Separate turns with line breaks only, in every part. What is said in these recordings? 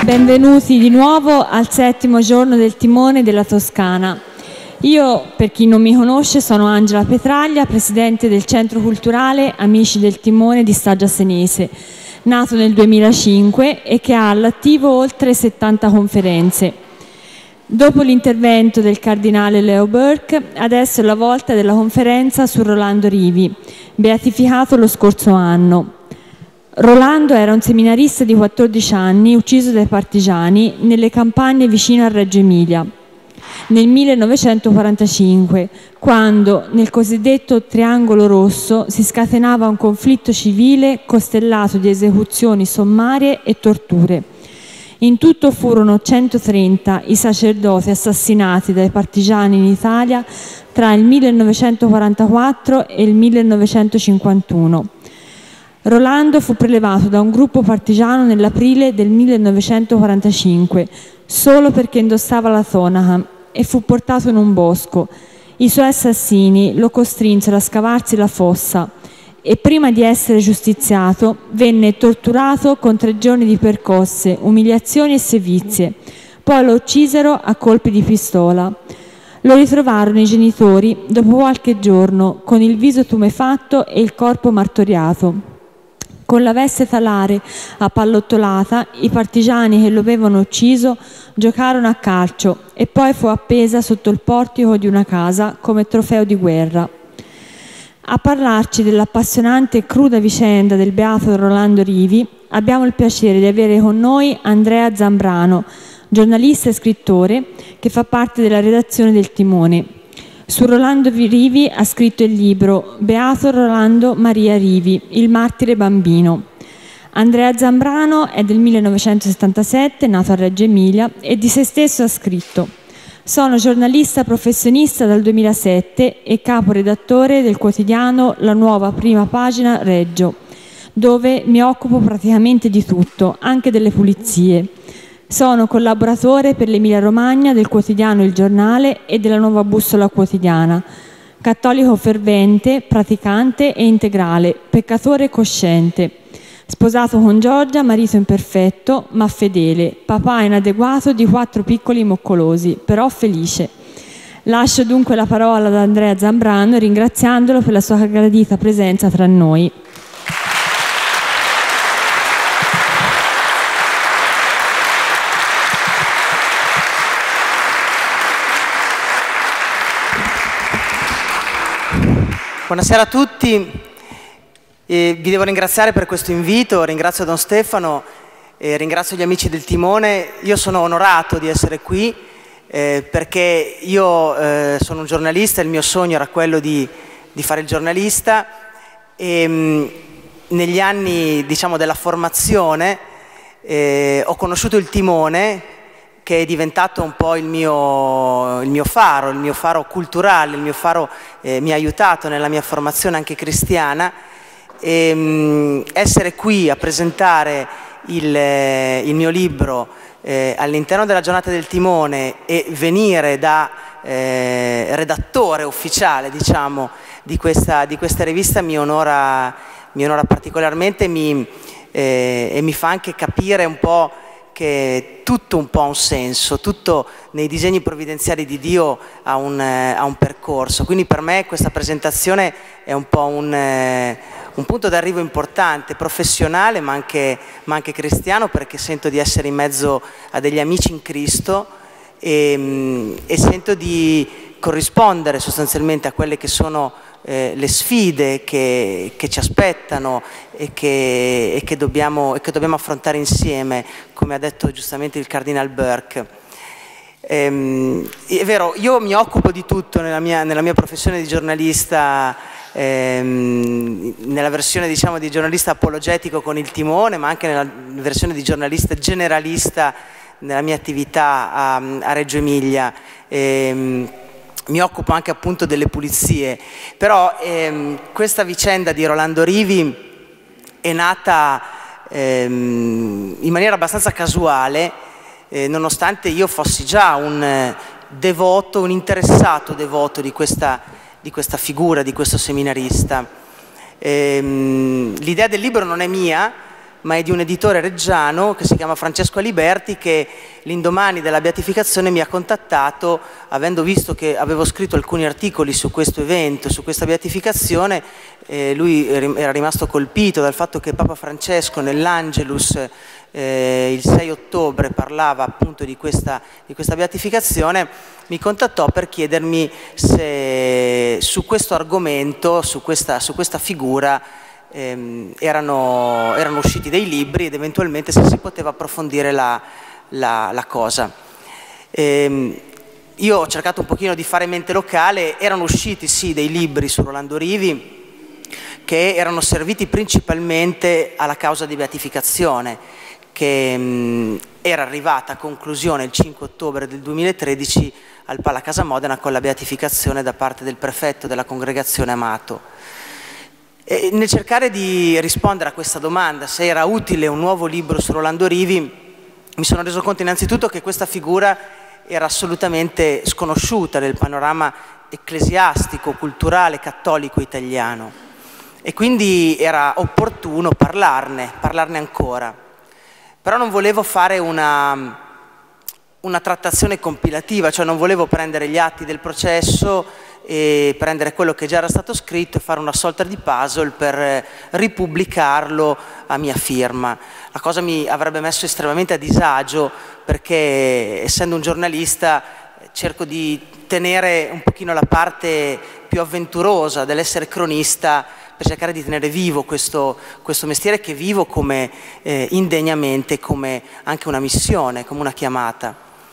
Benvenuti di nuovo al 7° giorno del Timone della Toscana. Io, per chi non mi conosce, sono Angela Petraglia, presidente del Centro Culturale Amici del Timone di Staggia Senese, nato nel 2005 e che ha all'attivo oltre 70 conferenze. Dopo l'intervento del cardinale Leo Burke, adesso è la volta della conferenza su Rolando Rivi, beatificato lo scorso anno. Rolando era un seminarista di 14 anni, ucciso dai partigiani nelle campagne vicino a Reggio Emilia, nel 1945, quando nel cosiddetto Triangolo Rosso si scatenava un conflitto civile costellato di esecuzioni sommarie e torture. In tutto furono 130 i sacerdoti assassinati dai partigiani in Italia tra il 1944 e il 1951. Rolando fu prelevato da un gruppo partigiano nell'aprile del 1945 solo perché indossava la tonaca e fu portato in un bosco. I suoi assassini lo costrinsero a scavarsi la fossa e prima di essere giustiziato venne torturato con 3 giorni di percosse, umiliazioni e sevizie. Poi lo uccisero a colpi di pistola. Lo ritrovarono i genitori dopo qualche giorno con il viso tumefatto e il corpo martoriato. Con la veste talare appallottolata, i partigiani che lo avevano ucciso giocarono a calcio e poi fu appesa sotto il portico di una casa come trofeo di guerra. A parlarci dell'appassionante e cruda vicenda del beato Rolando Rivi abbiamo il piacere di avere con noi Andrea Zambrano, giornalista e scrittore che fa parte della redazione del Timone. Su Rolando Rivi ha scritto il libro Beato Rolando Maria Rivi, il martire bambino. Andrea Zambrano è del 1977, nato a Reggio Emilia, e di se stesso ha scritto: sono giornalista professionista dal 2007 e caporedattore del quotidiano La Nuova Prima Pagina Reggio, dove mi occupo praticamente di tutto, anche delle pulizie. Sono collaboratore per l'Emilia Romagna del quotidiano Il Giornale e della Nuova Bussola Quotidiana. Cattolico fervente, praticante e integrale, peccatore cosciente. Sposato con Giorgia, marito imperfetto ma fedele, papà inadeguato di 4 piccoli moccolosi, però felice. Lascio dunque la parola ad Andrea Zambrano ringraziandolo per la sua gradita presenza tra noi.
Buonasera a tutti, vi devo ringraziare per questo invito, ringrazio Don Stefano, ringrazio gli amici del Timone. Io sono onorato di essere qui perché io sono un giornalista, il mio sogno era quello di fare il giornalista e negli anni, diciamo, della formazione ho conosciuto il Timone, che è diventato un po' il mio faro culturale, il mio faro mi ha aiutato nella mia formazione anche cristiana. Essere qui a presentare il mio libro all'interno della giornata del Timone e venire da redattore ufficiale, diciamo, di questa rivista mi onora particolarmente e mi fa anche capire un po' che tutto un po' ha un senso, tutto nei disegni provvidenziali di Dio ha un percorso. Quindi per me questa presentazione è un po' un punto d'arrivo importante, professionale ma anche cristiano, perché sento di essere in mezzo a degli amici in Cristo e sento di corrispondere sostanzialmente a quelle che sono le sfide che ci aspettano e che dobbiamo affrontare insieme, come ha detto giustamente il Cardinal Burke. È vero, io mi occupo di tutto nella mia professione di giornalista, nella versione, diciamo, di giornalista apologetico con il Timone, ma anche nella versione di giornalista generalista nella mia attività a Reggio Emilia. Mi occupo anche appunto delle pulizie, però questa vicenda di Rolando Rivi è nata in maniera abbastanza casuale, nonostante io fossi già un devoto, un interessato devoto di questa figura, di questo seminarista. L'idea del libro non è mia, ma è di un editore reggiano che si chiama Francesco Aliberti, che l'indomani della beatificazione mi ha contattato, avendo visto che avevo scritto alcuni articoli su questo evento, su questa beatificazione. Lui era rimasto colpito dal fatto che Papa Francesco nell'Angelus il 6 ottobre parlava appunto di questa beatificazione. Mi contattò per chiedermi se su questo argomento, su questa figura erano usciti dei libri ed eventualmente se si poteva approfondire la cosa. Io ho cercato un pochino di fare mente locale. Erano usciti sì dei libri su Rolando Rivi che erano serviti principalmente alla causa di beatificazione, che era arrivata a conclusione il 5 ottobre del 2013 al Pala Casa Modena con la beatificazione da parte del prefetto della congregazione Amato. E nel cercare di rispondere a questa domanda, se era utile un nuovo libro su Rolando Rivi, mi sono reso conto innanzitutto che questa figura era assolutamente sconosciuta nel panorama ecclesiastico, culturale, cattolico italiano, e quindi era opportuno parlarne ancora. Però non volevo fare una trattazione compilativa, cioè non volevo prendere gli atti del processo e prendere quello che già era stato scritto e fare una sorta di puzzle per ripubblicarlo a mia firma. La cosa mi avrebbe messo estremamente a disagio, perché essendo un giornalista cerco di tenere un pochino la parte più avventurosa dell'essere cronista, per cercare di tenere vivo questo mestiere che vivo come indegnamente, come anche una missione, come una chiamata.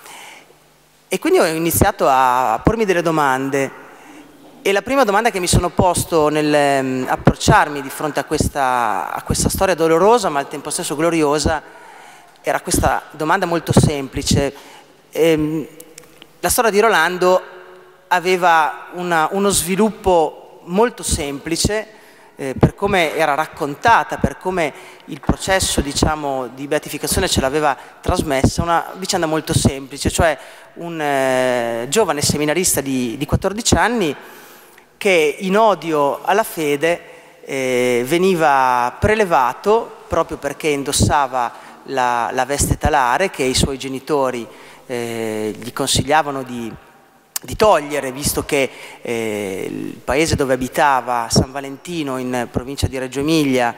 E quindi ho iniziato a pormi delle domande, e la prima domanda che mi sono posto nell'approcciarmi di fronte a questa storia dolorosa ma al tempo stesso gloriosa era questa domanda molto semplice. La storia di Rolando aveva uno sviluppo molto semplice, per come era raccontata, per come il processo, diciamo, di beatificazione ce l'aveva trasmessa, una vicenda molto semplice, cioè un giovane seminarista di 14 anni che in odio alla fede veniva prelevato proprio perché indossava la veste talare che i suoi genitori gli consigliavano di togliere, visto che il paese dove abitava, San Valentino in provincia di Reggio Emilia,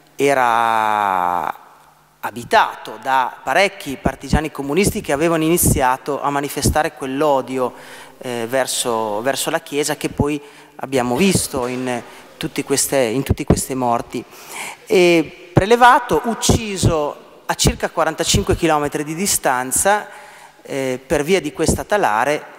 era abitato da parecchi partigiani comunisti che avevano iniziato a manifestare quell'odio verso la Chiesa che poi abbiamo visto in tutti questi morti. E prelevato, ucciso a circa 45 km di distanza per via di questa talare,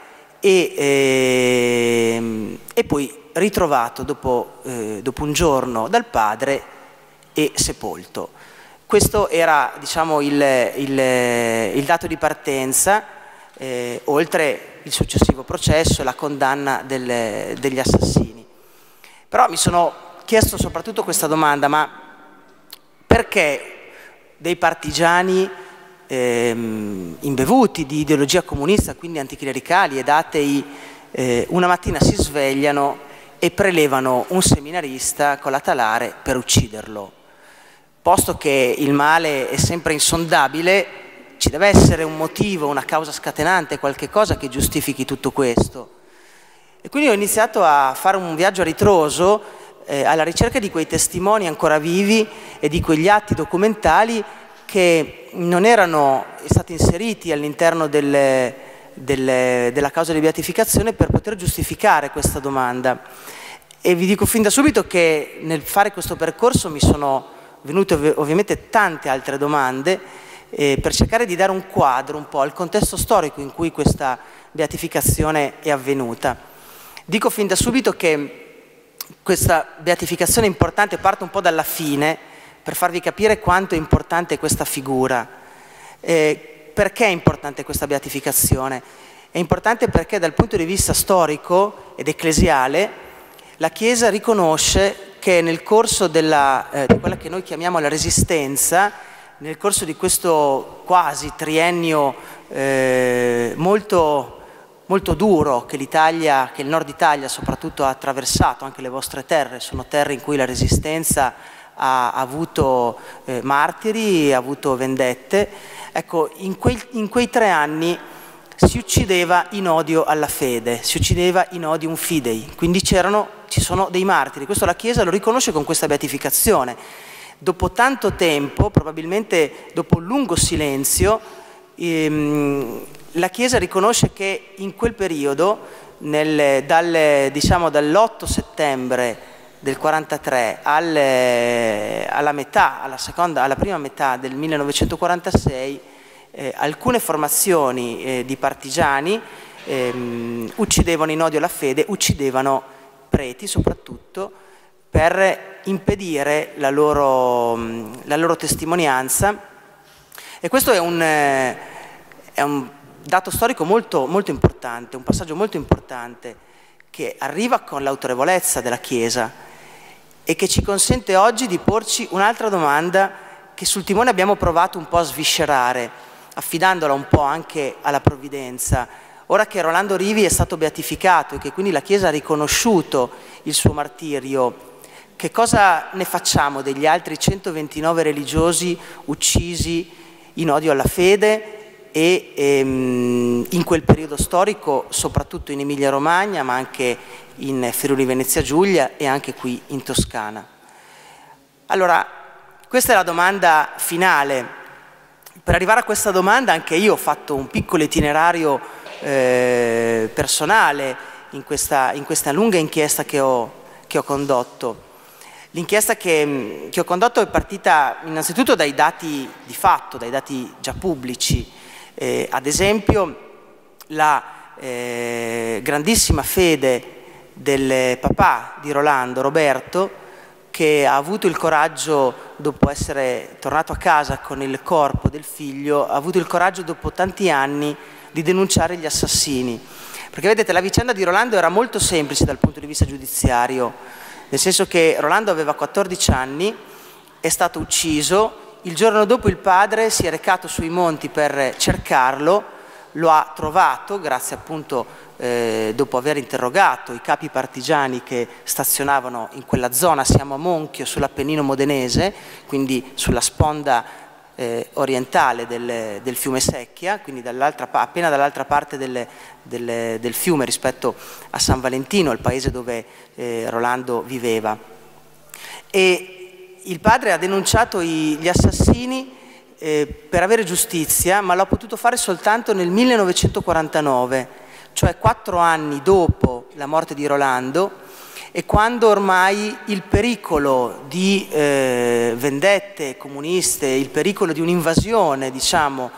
e poi ritrovato dopo un giorno dal padre e sepolto. Questo era, diciamo, il dato di partenza, oltre il successivo processo e la condanna degli assassini. Però mi sono chiesto soprattutto questa domanda: ma perché dei partigiani imbevuti di ideologia comunista, quindi anticlericali ed atei, una mattina si svegliano e prelevano un seminarista con la talare per ucciderlo? Posto che il male è sempre insondabile, ci deve essere un motivo, una causa scatenante, qualche cosa che giustifichi tutto questo. E quindi ho iniziato a fare un viaggio a ritroso alla ricerca di quei testimoni ancora vivi e di quegli atti documentali che non erano stati inseriti all'interno della causa di beatificazione per poter giustificare questa domanda. E vi dico fin da subito che nel fare questo percorso mi sono venute ovviamente tante altre domande per cercare di dare un quadro un po' al contesto storico in cui questa beatificazione è avvenuta. Dico fin da subito che questa beatificazione è importante, parte un po' dalla fine, per farvi capire quanto è importante questa figura. Perché è importante questa beatificazione? È importante perché dal punto di vista storico ed ecclesiale la Chiesa riconosce che nel corso di quella che noi chiamiamo la Resistenza, nel corso di questo quasi triennio molto, molto duro che il Nord Italia soprattutto ha attraversato, anche le vostre terre sono terre in cui la Resistenza ha avuto martiri, ha avuto vendette. Ecco, in quei 3 anni si uccideva in odio alla fede, si uccideva in odium fidei, quindi ci sono dei martiri. Questo la Chiesa lo riconosce con questa beatificazione. Dopo tanto tempo, probabilmente dopo un lungo silenzio, la Chiesa riconosce che in quel periodo, dall'8 settembre del 43 alla prima metà del 1946, alcune formazioni di partigiani uccidevano in odio alla fede, uccidevano preti soprattutto, per impedire la loro testimonianza. E questo è un dato storico molto, molto importante, un passaggio molto importante, che arriva con l'autorevolezza della Chiesa e che ci consente oggi di porci un'altra domanda che sul timone abbiamo provato un po' a sviscerare, affidandola un po' anche alla provvidenza. Ora che Rolando Rivi è stato beatificato e che quindi la Chiesa ha riconosciuto il suo martirio, che cosa ne facciamo degli altri 129 religiosi uccisi in odio alla fede e in quel periodo storico, soprattutto in Emilia-Romagna, ma anche in Friuli-Venezia Giulia e anche qui in Toscana? Allora, questa è la domanda finale. Per arrivare a questa domanda anche io ho fatto un piccolo itinerario personale in questa lunga inchiesta che ho condotto. L'inchiesta che ho condotto è partita innanzitutto dai dati di fatto, dai dati già pubblici. Ad esempio la grandissima fede del papà di Rolando, Roberto, che ha avuto il coraggio, dopo essere tornato a casa con il corpo del figlio, ha avuto il coraggio dopo tanti anni di denunciare gli assassini. Perché vedete, la vicenda di Rolando era molto semplice dal punto di vista giudiziario, nel senso che Rolando aveva 14 anni, è stato ucciso. Il giorno dopo il padre si è recato sui monti per cercarlo, lo ha trovato, grazie appunto, dopo aver interrogato i capi partigiani che stazionavano in quella zona. Siamo a Monchio, sull'Appennino modenese, quindi sulla sponda orientale del fiume Secchia, quindi appena dall'altra parte del fiume rispetto a San Valentino, il paese dove Rolando viveva. E il padre ha denunciato gli assassini per avere giustizia, ma l'ha potuto fare soltanto nel 1949, cioè 4 anni dopo la morte di Rolando, e quando ormai il pericolo di vendette comuniste, il pericolo di un'invasione, diciamo,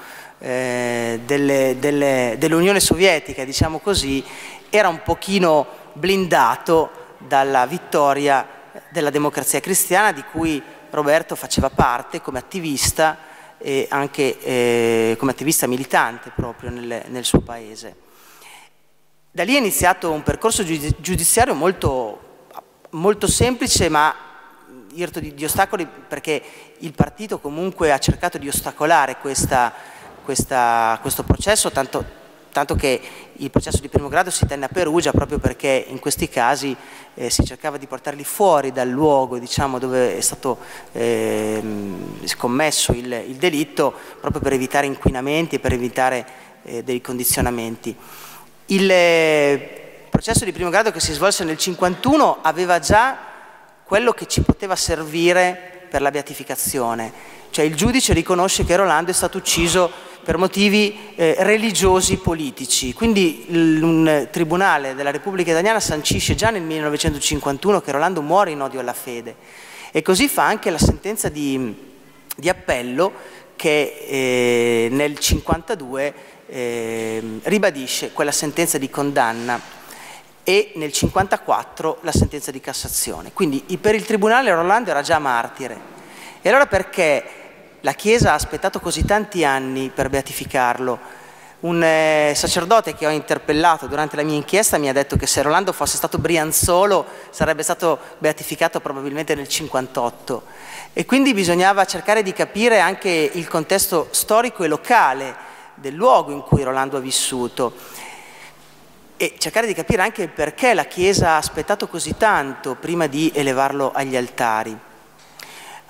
dell'Unione Sovietica, diciamo così, era un pochino blindato dalla vittoria della Democrazia Cristiana, di cui Roberto faceva parte come attivista e anche come attivista militante proprio nel suo paese. Da lì è iniziato un percorso giudiziario molto semplice, ma irto di ostacoli, perché il partito comunque ha cercato di ostacolare questo processo, tanto che il processo di primo grado si tenne a Perugia, proprio perché in questi casi si cercava di portarli fuori dal luogo, diciamo, dove è stato commesso il delitto, proprio per evitare inquinamenti e per evitare dei condizionamenti. Il processo di primo grado, che si svolse nel 1951, aveva già quello che ci poteva servire per la beatificazione, cioè il giudice riconosce che Rolando è stato ucciso per motivi religiosi politici. Quindi un tribunale della Repubblica Italiana sancisce già nel 1951 che Rolando muore in odio alla fede, e così fa anche la sentenza di appello che nel 1952 ribadisce quella sentenza di condanna, e nel 1954 la sentenza di Cassazione. Quindi per il tribunale Rolando era già martire. E allora perché la Chiesa ha aspettato così tanti anni per beatificarlo? Un sacerdote che ho interpellato durante la mia inchiesta mi ha detto che se Rolando fosse stato brianzolo sarebbe stato beatificato probabilmente nel 1958, e quindi bisognava cercare di capire anche il contesto storico e locale del luogo in cui Rolando ha vissuto, e cercare di capire anche il perché la Chiesa ha aspettato così tanto prima di elevarlo agli altari.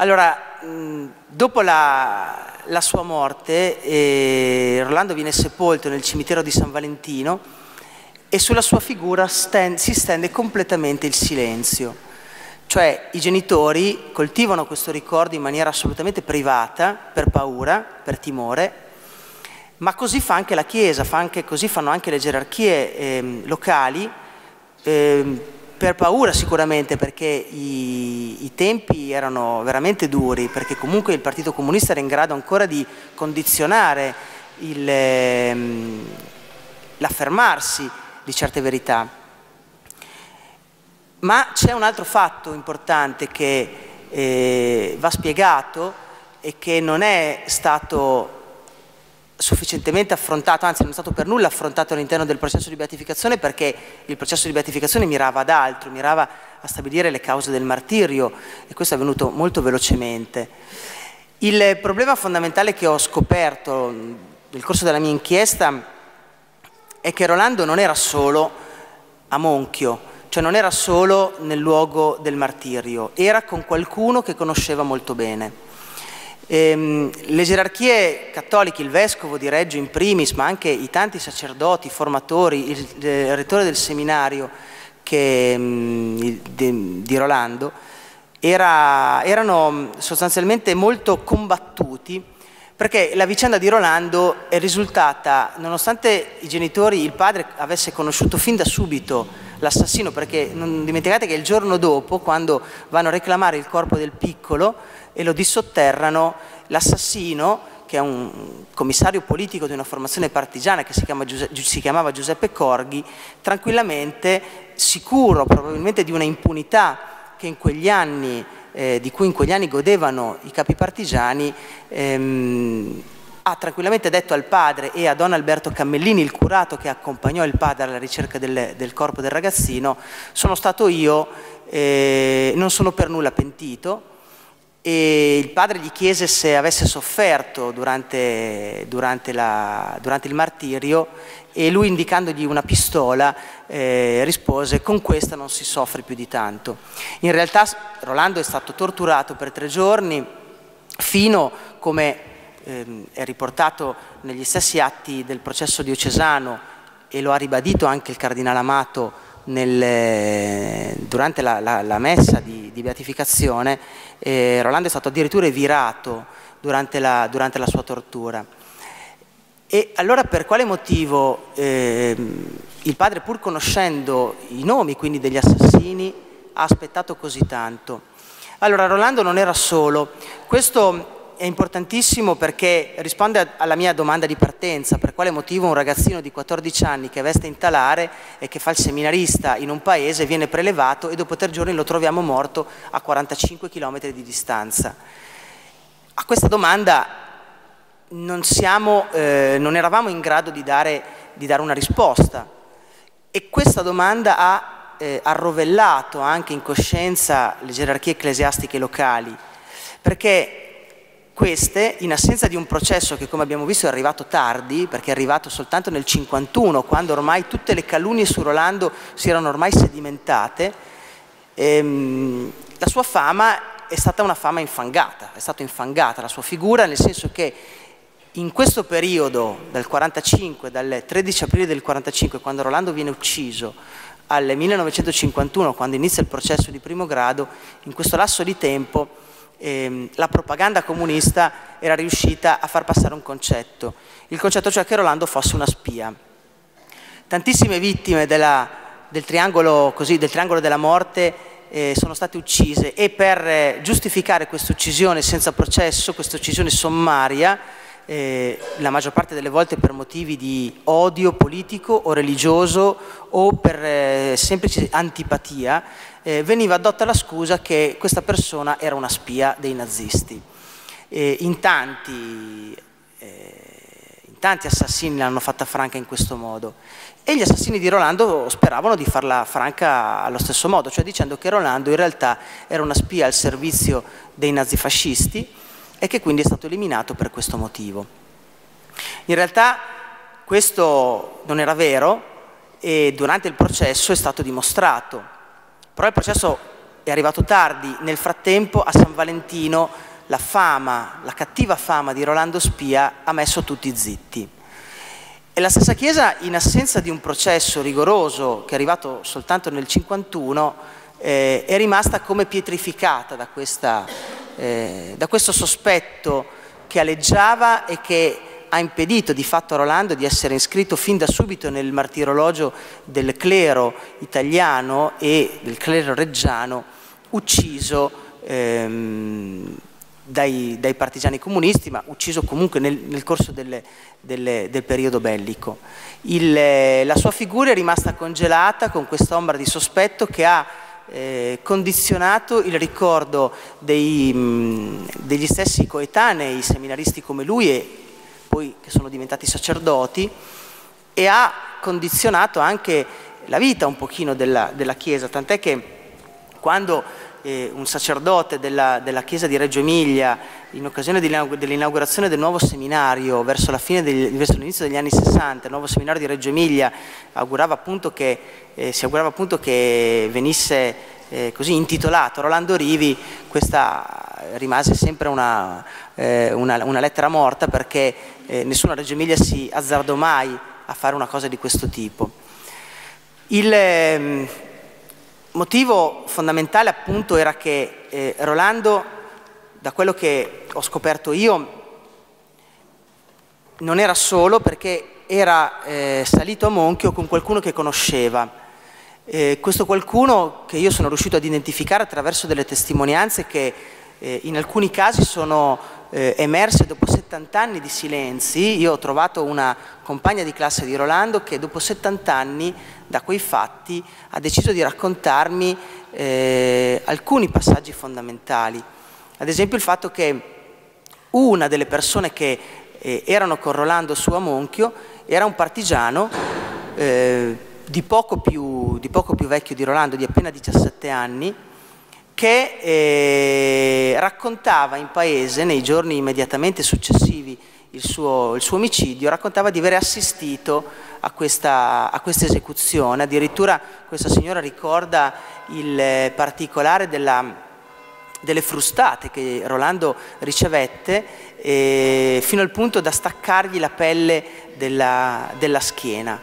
Allora, dopo la sua morte, Rolando viene sepolto nel cimitero di San Valentino e sulla sua figura si stende completamente il silenzio. Cioè i genitori coltivano questo ricordo in maniera assolutamente privata, per paura, per timore, ma così fa anche la Chiesa, così fanno anche le gerarchie locali, per paura sicuramente, perché i tempi erano veramente duri, perché comunque il Partito Comunista era in grado ancora di condizionare l'affermarsi di certe verità. Ma c'è un altro fatto importante che va spiegato e che non è stato sufficientemente affrontato, anzi non è stato per nulla affrontato all'interno del processo di beatificazione, perché il processo di beatificazione mirava ad altro, mirava a stabilire le cause del martirio, e questo è avvenuto molto velocemente. Il problema fondamentale che ho scoperto nel corso della mia inchiesta è che Rolando non era solo a Monchio, cioè non era solo nel luogo del martirio, era con qualcuno che conosceva molto bene. Le gerarchie cattoliche, il vescovo di Reggio in primis, ma anche i tanti sacerdoti, formatori, il rettore del seminario di Rolando, erano sostanzialmente molto combattuti, perché la vicenda di Rolando è risultata, nonostante i genitori, il padre avesse conosciuto fin da subito l'assassino, perché non dimenticate che il giorno dopo, quando vanno a reclamare il corpo del piccolo e lo dissotterrano, l'assassino, che è un commissario politico di una formazione partigiana che si chiamava Giuseppe Corghi, tranquillamente, sicuro probabilmente di una impunità che in quegli anni, di cui in quegli anni godevano i capi partigiani, ha tranquillamente detto al padre e a Don Alberto Cammellini, il curato che accompagnò il padre alla ricerca del corpo del ragazzino: sono stato io, non sono per nulla pentito. E il padre gli chiese se avesse sofferto durante il martirio, e lui, indicandogli una pistola, rispose: con questa non si soffre più di tanto. In realtà Rolando è stato torturato per 3 giorni, fino, come è riportato negli stessi atti del processo diocesano, e lo ha ribadito anche il cardinale Amato durante la messa di beatificazione. Rolando è stato addirittura evirato durante la sua tortura. E allora per quale motivo il padre, pur conoscendo i nomi quindi degli assassini, ha aspettato così tanto? Allora, Rolando non era solo. Questo è importantissimo perché risponde alla mia domanda di partenza: per quale motivo un ragazzino di 14 anni che veste in talare e che fa il seminarista in un paese viene prelevato e dopo 3 giorni lo troviamo morto a 45 km di distanza? A questa domanda non eravamo in grado di dare una risposta, e questa domanda ha arrovellato anche in coscienza le gerarchie ecclesiastiche locali, perché queste, in assenza di un processo che, come abbiamo visto, è arrivato tardi, perché è arrivato soltanto nel 1951, quando ormai tutte le calunnie su Rolando si erano ormai sedimentate, la sua fama è stata una fama infangata, è stata infangata la sua figura, nel senso che in questo periodo, dal 45, dal 13 aprile del 45, quando Rolando viene ucciso, al 1951, quando inizia il processo di primo grado, in questo lasso di tempo la propaganda comunista era riuscita a far passare un concetto, il concetto cioè che Rolando fosse una spia. Tantissime vittime del triangolo della morte sono state uccise, e per giustificare questa uccisione senza processo, questa uccisione sommaria, la maggior parte delle volte per motivi di odio politico o religioso o per semplice antipatia, veniva adotta la scusa che questa persona era una spia dei nazisti. In tanti assassini l'hanno fatta franca in questo modo, e gli assassini di Rolando speravano di farla franca allo stesso modo, cioè dicendo che Rolando in realtà era una spia al servizio dei nazifascisti e che quindi è stato eliminato per questo motivo. In realtà questo non era vero, e durante il processo è stato dimostrato. Però il processo è arrivato tardi. Nel frattempo a San Valentino la cattiva fama di Rolando Spia ha messo tutti zitti. E la stessa Chiesa, in assenza di un processo rigoroso che è arrivato soltanto nel 1951, è rimasta come pietrificata da questo sospetto che aleggiava e che ha impedito di fatto a Rolando di essere iscritto fin da subito nel martirologio del clero italiano e del clero reggiano, ucciso dai partigiani comunisti, ma ucciso comunque nel corso del periodo bellico. La sua figura è rimasta congelata con quest'ombra di sospetto che ha condizionato il ricordo degli stessi coetanei seminaristi come lui e poi che sono diventati sacerdoti, e ha condizionato anche la vita un pochino della Chiesa, tant'è che quando un sacerdote della Chiesa di Reggio Emilia, in occasione dell'inaugurazione del nuovo seminario verso l'inizio degli anni 60, il nuovo seminario di Reggio Emilia, si augurava appunto che venisse così intitolato Rolando Rivi, questa rimase sempre una lettera morta, perché nessuno a Reggio Emilia si azzardò mai a fare una cosa di questo tipo. Il motivo fondamentale appunto era che Rolando, da quello che ho scoperto io, non era solo, perché era salito a Monchio con qualcuno che conosceva. Questo qualcuno che io sono riuscito ad identificare attraverso delle testimonianze che in alcuni casi sono emerse dopo 70 anni di silenzi. Io ho trovato una compagna di classe di Rolando che dopo 70 anni da quei fatti ha deciso di raccontarmi alcuni passaggi fondamentali. Ad esempio il fatto che una delle persone che erano con Rolando su a Monchio era un partigiano di poco più vecchio di Rolando, di appena 17 anni, che raccontava in paese, nei giorni immediatamente successivi il suo omicidio, raccontava di aver assistito a questa esecuzione. Addirittura questa signora ricorda il particolare delle frustate che Rolando ricevette, fino al punto da staccargli la pelle della schiena.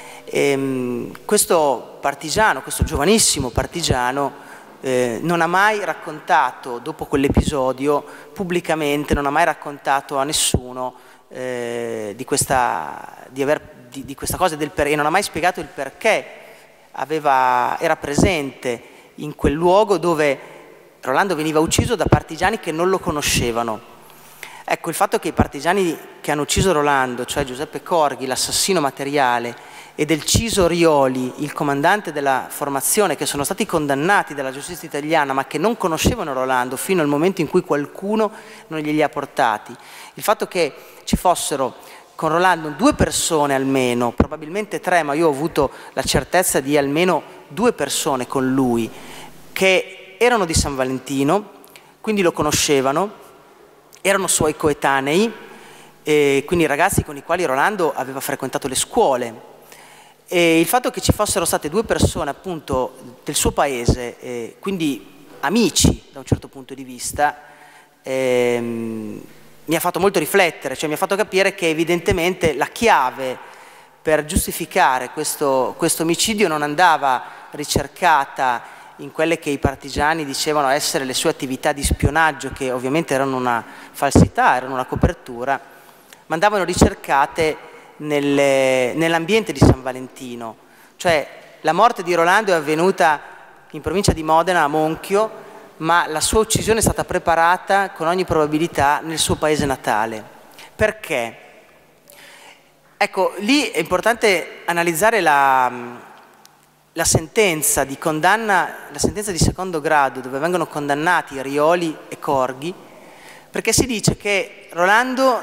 Questo partigiano, questo giovanissimo partigiano, non ha mai raccontato, dopo quell'episodio, pubblicamente, non ha mai raccontato a nessuno di questa cosa, e non ha mai spiegato il perché era presente in quel luogo dove Rolando veniva ucciso da partigiani che non lo conoscevano. Ecco, il fatto che i partigiani che hanno ucciso Rolando, cioè Giuseppe Corghi, l'assassino materiale, e del Ciso Rioli, il comandante della formazione, che sono stati condannati dalla giustizia italiana ma che non conoscevano Rolando fino al momento in cui qualcuno non glieli ha portati. Il fatto che ci fossero con Rolando 2 persone almeno, probabilmente 3, ma io ho avuto la certezza di almeno 2 persone con lui, che erano di San Valentino, quindi lo conoscevano, erano suoi coetanei, quindi ragazzi con i quali Rolando aveva frequentato le scuole. E il fatto che ci fossero state 2 persone appunto del suo paese, quindi amici da un certo punto di vista, mi ha fatto molto riflettere, cioè mi ha fatto capire che evidentemente la chiave per giustificare questo omicidio non andava ricercata in quelle che i partigiani dicevano essere le sue attività di spionaggio, che ovviamente erano una falsità, erano una copertura, ma andavano ricercate nell'ambiente di San Valentino. Cioè la morte di Rolando è avvenuta in provincia di Modena, a Monchio, ma la sua uccisione è stata preparata con ogni probabilità nel suo paese natale. Perché? Ecco, lì è importante analizzare la sentenza di condanna, la sentenza di secondo grado, dove vengono condannati Rioli e Corghi, perché si dice che Rolando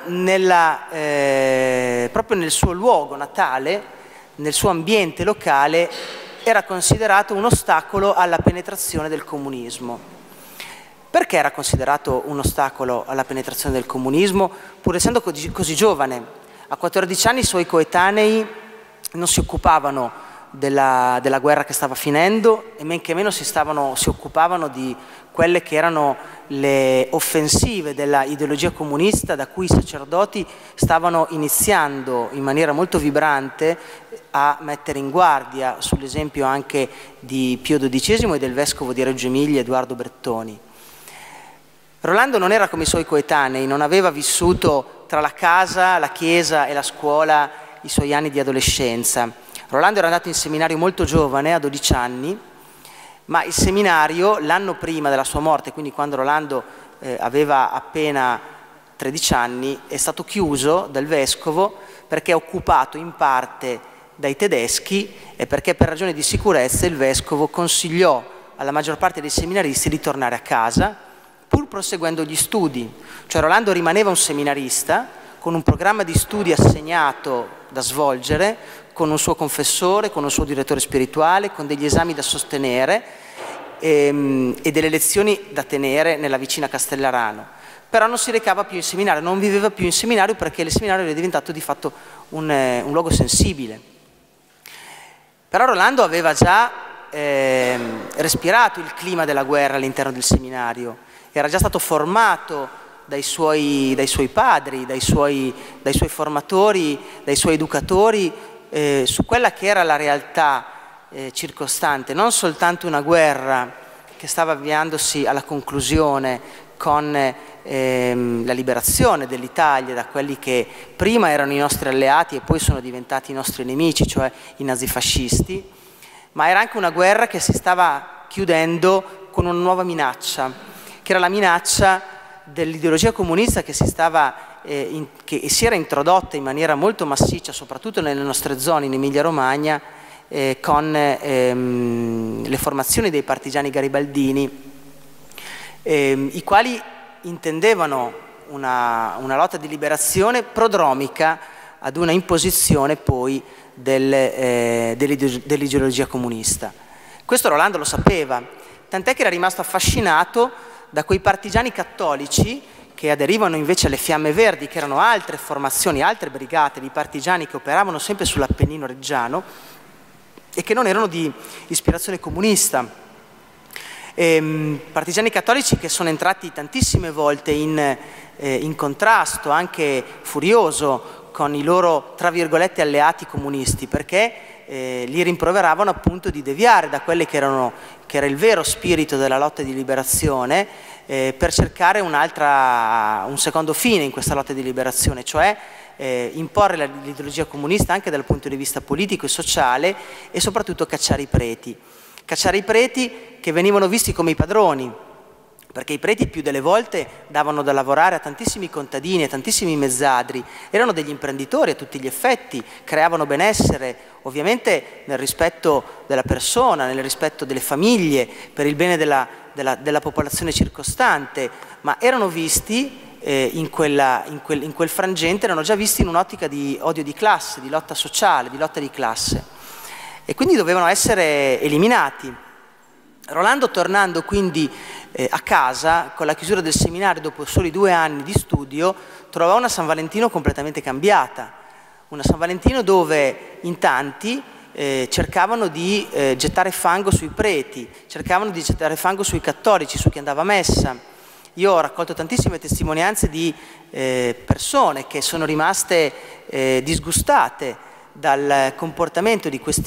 proprio nel suo luogo natale, nel suo ambiente locale, era considerato un ostacolo alla penetrazione del comunismo. Perché era considerato un ostacolo alla penetrazione del comunismo, pur essendo così giovane? A 14 anni i suoi coetanei non si occupavano della guerra che stava finendo e men che meno si occupavano di quelle che erano le offensive della ideologia comunista, da cui i sacerdoti stavano iniziando in maniera molto vibrante a mettere in guardia, sull'esempio anche di Pio XII e del vescovo di Reggio Emilia Edoardo Brettoni. Rolando non era come i suoi coetanei, non aveva vissuto tra la casa, la chiesa e la scuola i suoi anni di adolescenza. Rolando era andato in seminario molto giovane, a 12 anni, ma il seminario l'anno prima della sua morte, quindi quando Rolando aveva appena 13 anni, è stato chiuso dal vescovo perché occupato in parte dai tedeschi e perché per ragioni di sicurezza il vescovo consigliò alla maggior parte dei seminaristi di tornare a casa pur proseguendo gli studi. Cioè Rolando rimaneva un seminarista con un programma di studi assegnato da svolgere, con un suo confessore, con un suo direttore spirituale, con degli esami da sostenere e delle lezioni da tenere nella vicina Castellarano. Però non si recava più in seminario, non viveva più in seminario perché il seminario era diventato di fatto un luogo sensibile. Però Rolando aveva già respirato il clima della guerra all'interno del seminario, era già stato formato dai suoi padri, dai suoi formatori, dai suoi educatori, su quella che era la realtà circostante, non soltanto una guerra che stava avviandosi alla conclusione con la liberazione dell'Italia da quelli che prima erano i nostri alleati e poi sono diventati i nostri nemici, cioè i nazifascisti, ma era anche una guerra che si stava chiudendo con una nuova minaccia, che era la minaccia dell'ideologia comunista che si era introdotta in maniera molto massiccia, soprattutto nelle nostre zone in Emilia-Romagna, con le formazioni dei partigiani garibaldini, i quali intendevano una lotta di liberazione prodromica ad una imposizione poi dell'ideologia comunista. Questo Rolando lo sapeva, tant'è che era rimasto affascinato da quei partigiani cattolici che aderivano invece alle Fiamme Verdi, che erano altre formazioni, altre brigate di partigiani che operavano sempre sull'Appennino reggiano e che non erano di ispirazione comunista. Partigiani cattolici che sono entrati tantissime volte in contrasto, anche furioso, con i loro, tra virgolette, alleati comunisti, perché li rimproveravano appunto di deviare da quelli che era il vero spirito della lotta di liberazione per cercare un secondo fine in questa lotta di liberazione, cioè imporre l'ideologia comunista anche dal punto di vista politico e sociale e soprattutto cacciare i preti. Cacciare i preti che venivano visti come i padroni, perché i preti più delle volte davano da lavorare a tantissimi contadini, a tantissimi mezzadri, erano degli imprenditori a tutti gli effetti, creavano benessere, ovviamente nel rispetto della persona, nel rispetto delle famiglie, per il bene della popolazione circostante, ma erano visti in quel frangente, erano già visti in un'ottica di odio di classe, di lotta sociale, di lotta di classe, e quindi dovevano essere eliminati. Rolando, tornando quindi a casa con la chiusura del seminario dopo soli 2 anni di studio, trovò una San Valentino completamente cambiata, una San Valentino dove in tanti cercavano di gettare fango sui preti, cercavano di gettare fango sui cattolici, su chi andava a messa. Io ho raccolto tantissime testimonianze di persone che sono rimaste disgustate dal comportamento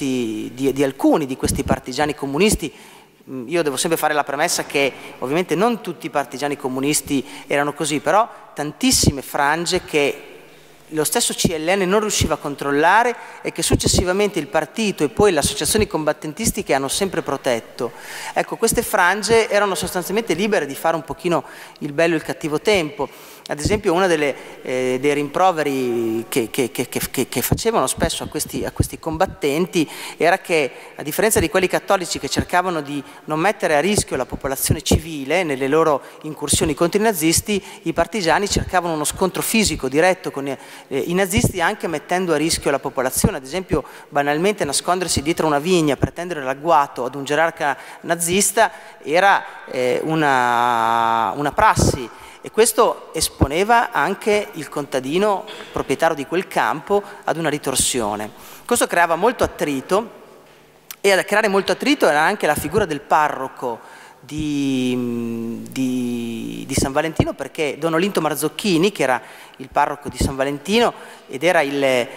di alcuni di questi partigiani comunisti. Io devo sempre fare la premessa che ovviamente non tutti i partigiani comunisti erano così, però tantissime frange che lo stesso CLN non riusciva a controllare e che successivamente il partito e poi le associazioni combattentistiche hanno sempre protetto. Ecco, queste frange erano sostanzialmente libere di fare un pochino il bello e il cattivo tempo. Ad esempio, uno dei rimproveri che facevano spesso a questi combattenti era che, a differenza di quelli cattolici che cercavano di non mettere a rischio la popolazione civile nelle loro incursioni contro i nazisti, i partigiani cercavano uno scontro fisico diretto con i nazisti, anche mettendo a rischio la popolazione. Ad esempio, banalmente nascondersi dietro una vigna per tendere l'agguato ad un gerarca nazista era una prassi. E questo esponeva anche il contadino proprietario di quel campo ad una ritorsione. Questo creava molto attrito E a creare molto attrito era anche la figura del parroco di San Valentino, perché Don Olinto Marzocchini, che era il parroco di San Valentino ed era il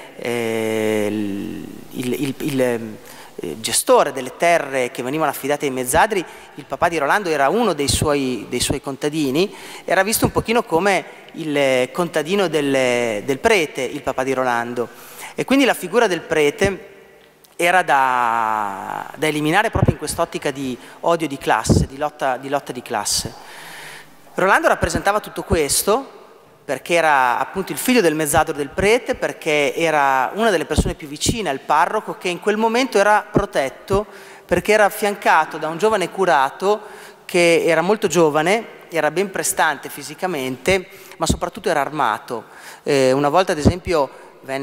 gestore delle terre che venivano affidate ai Mezzadri, il papà di Rolando era uno dei suoi contadini, era visto un pochino come il contadino del prete, il papà di Rolando, e quindi la figura del prete era da eliminare proprio in quest'ottica di odio di classe, di lotta di classe. Rolando rappresentava tutto questo perché era appunto il figlio del mezzadro del prete, perché era una delle persone più vicine al parroco, che in quel momento era protetto perché era affiancato da un giovane curato che era molto giovane, era ben prestante fisicamente, ma soprattutto era armato. Una volta ad esempio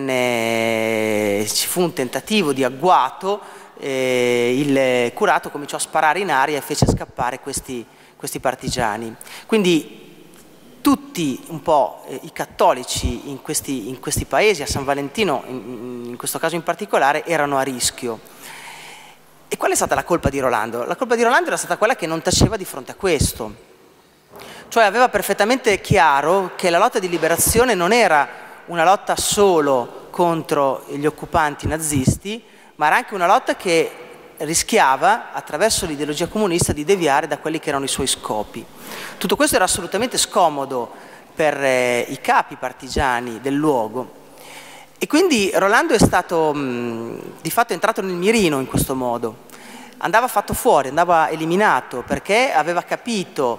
ci fu un tentativo di agguato, il curato cominciò a sparare in aria e fece scappare questi partigiani. Quindi tutti un po' i cattolici in questi paesi, a San Valentino in questo caso in particolare, erano a rischio. E qual è stata la colpa di Rolando? La colpa di Rolando era stata quella che non taceva di fronte a questo, cioè aveva perfettamente chiaro che la lotta di liberazione non era una lotta solo contro gli occupanti nazisti, ma era anche una lotta che rischiava, attraverso l'ideologia comunista, di deviare da quelli che erano i suoi scopi. Tutto questo era assolutamente scomodo per i capi partigiani del luogo, e quindi Rolando è stato di fatto entrato nel mirino in questo modo. Andava fatto fuori, andava eliminato, perché aveva capito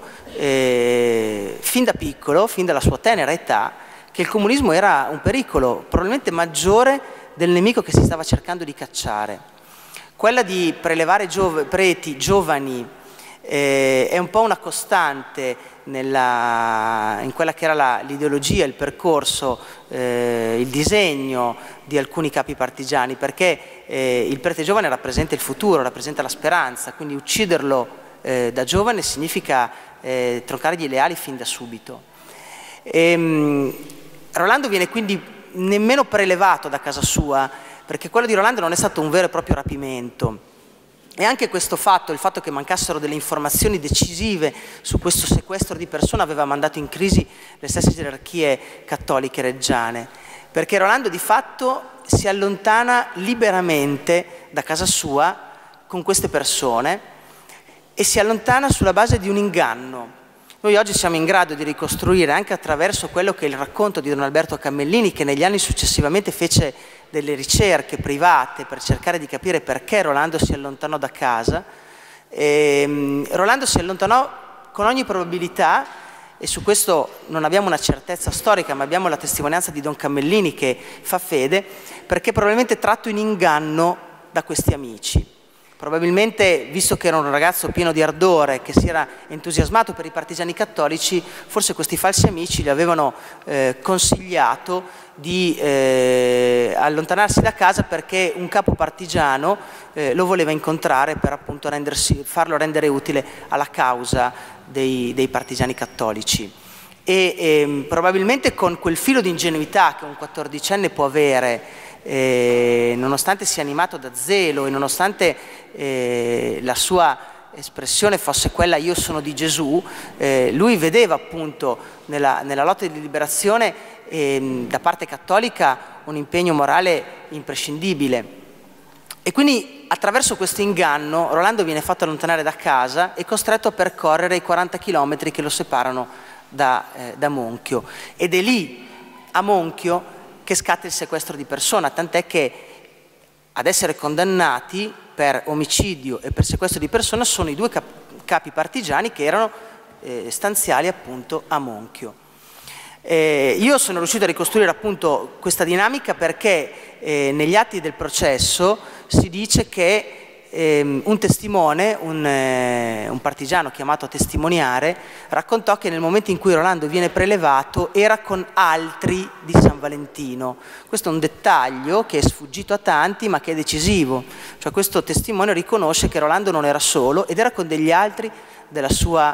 fin da piccolo, fin dalla sua tenera età, che il comunismo era un pericolo probabilmente maggiore del nemico che si stava cercando di cacciare. Quella di prelevare preti giovani è un po' una costante in quella che era l'ideologia, il percorso, il disegno di alcuni capi partigiani, perché il prete giovane rappresenta il futuro, rappresenta la speranza, quindi ucciderlo da giovane significa troncargli i leali fin da subito. Rolando viene quindi nemmeno prelevato da casa sua, perché quello di Rolando non è stato un vero e proprio rapimento. E anche questo fatto, il fatto che mancassero delle informazioni decisive su questo sequestro di persona, aveva mandato in crisi le stesse gerarchie cattoliche reggiane, perché Rolando di fatto si allontana liberamente da casa sua con queste persone e si allontana sulla base di un inganno. Noi oggi siamo in grado di ricostruire, anche attraverso quello che è il racconto di Don Alberto Cammellini, che negli anni successivamente fece delle ricerche private per cercare di capire perché Rolando si allontanò da casa. Rolando si allontanò con ogni probabilità, e su questo non abbiamo una certezza storica, ma abbiamo la testimonianza di Don Cammellini che fa fede, perché probabilmente tratto in inganno da questi amici. Probabilmente, visto che era un ragazzo pieno di ardore, che si era entusiasmato per i partigiani cattolici, forse questi falsi amici gli avevano consigliato di allontanarsi da casa, perché un capo partigiano lo voleva incontrare per appunto farlo rendere utile alla causa dei partigiani cattolici. E probabilmente con quel filo di ingenuità che un 14enne può avere, nonostante sia animato da zelo e nonostante la sua espressione fosse quella "io sono di Gesù", lui vedeva appunto nella lotta di liberazione da parte cattolica un impegno morale imprescindibile. E quindi attraverso questo inganno Rolando viene fatto allontanare da casa e costretto a percorrere i 40 chilometri che lo separano da Monchio, ed è lì a Monchio che scatta il sequestro di persona, tant'è che ad essere condannati per omicidio e per sequestro di persona sono i due capi partigiani che erano stanziali appunto a Monchio. Io sono riuscito a ricostruire appunto questa dinamica perché negli atti del processo si dice che un testimone, un partigiano chiamato a testimoniare, raccontò che nel momento in cui Rolando viene prelevato era con altri di San Valentino. Questo è un dettaglio che è sfuggito a tanti ma che è decisivo, cioè questo testimone riconosce che Rolando non era solo ed era con degli altri del suo